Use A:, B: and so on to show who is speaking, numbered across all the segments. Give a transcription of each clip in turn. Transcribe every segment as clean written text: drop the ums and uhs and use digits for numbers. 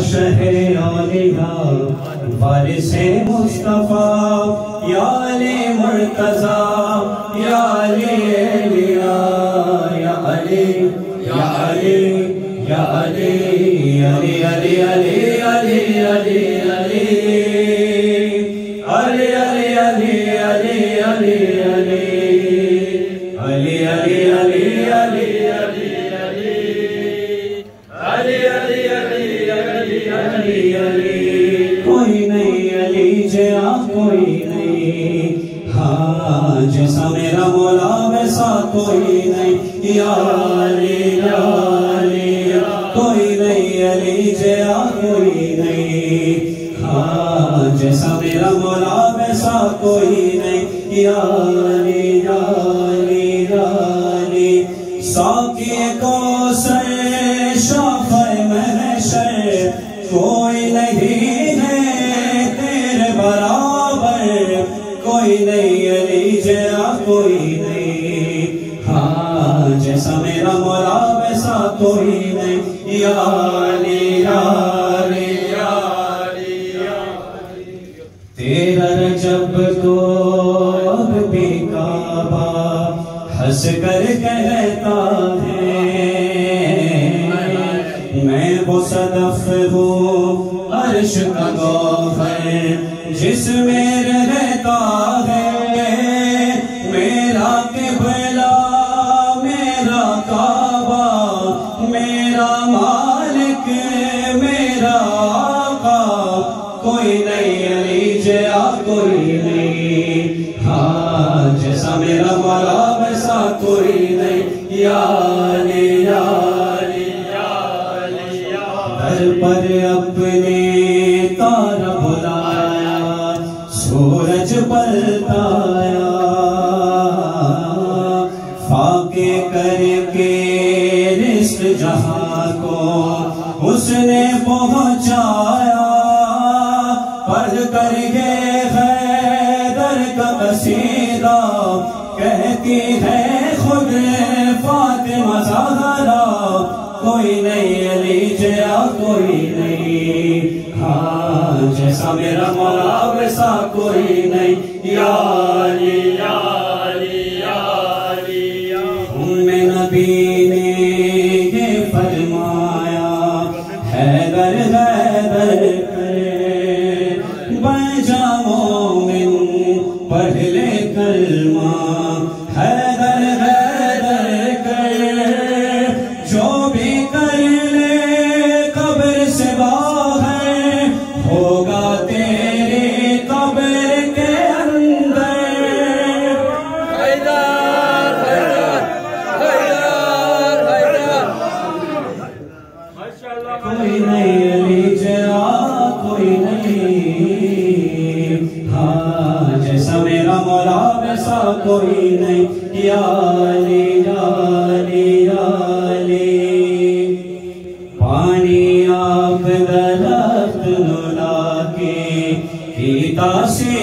A: شہر اولیاء وارث مصطفیٰ یا علی مرتضیٰ یا علی یا علی یا علی یا علی علی علی علی علی علی علی علی علی علی علی علی علی علی علی علی کوئی نہیں علی جیا کوئی نہیں ہاں جیسا میرا مولا ویسا کوئی نہیں یا علی کوئی نہیں علی جیا کوئی نہیں ہاں جیسا میرا مولا ویسا کوئی نہیں یا علی ساقی کوثر شافع محشر کوئی نہیں ہے تیرے برابر کوئی نہیں علی جیا کوئی نہیں ہاں جیسا میرا مولا ویسا کوئی نہیں یا علی تیرا رجب کو اب بھی کعبہ ہنس کر کہتا ہے میں وہ صدف ہوں عرش کا گوہر جس میں رہتا ہے میرا قبلہ میرا کعبہ میرا مالک میرا آقا کوئی نہیں علی جیا کوئی نہیں ہاں جیسا میرا مولا ویسا کوئی نہیں یا علی در پر اپنے تارا بلایا سورج پلٹایا فاقے کر کے رزق جہاں کو اس نے پہنچایا پڑھ کر یہ حیدر کا قصیدہ کہتی ہے خود فاطمہ زہرا کوئی نہیں علی جیا کوئی نہیں ہاں جیسا میرا مولا ویسا کوئی نہیں یا علی نبی نے یہ فرمایا حیدر حیدر بن جا مومن پڑھ لے کلمہ حیدر حیدر کر جو بھی کر لے قبر سے باہر ہوگا تیری قبر کے اندر کوئی نہیں علی جیا کوئی نہیں ہاں جیسا میرا مولا ویسا کوئی نہیں یا علی پانی آپ درخت نولا کے پیتا سے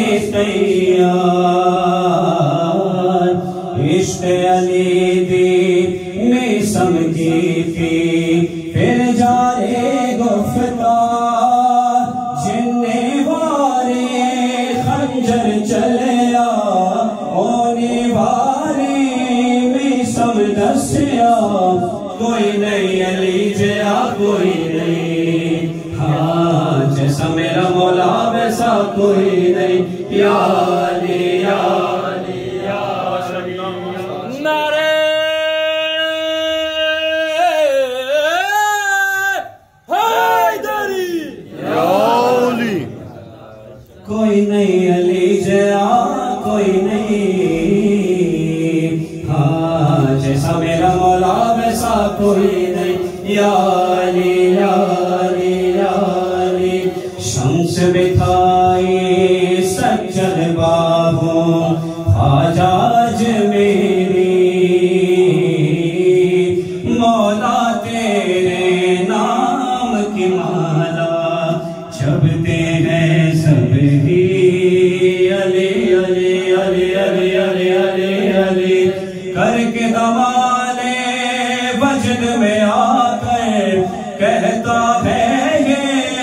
A: تیار عشق علی دی میں سمجھی تھی پھر جارے گفتار جننے وارے خنجر چلیا اونے وارے میں سمجھسیا کوئی نہیں علی جیا کوئی نہیں ہاں جیسا میرا مولا ویسا کوئی نہیں یا علی
B: نعرے حیدری
A: کوئی نہیں علی جیا کوئی نہیں ہاں جیسا میرا مولا ویسا کوئی نہیں یا علی شمس بٹھائی سجد باہوں حاجاج میری مولا تیرے نام کی مالا جپتے ہیں سب ہی علی علی علی علی علی علی علی کر کے کمالے وجد میں آ کر کہتا ہے یہ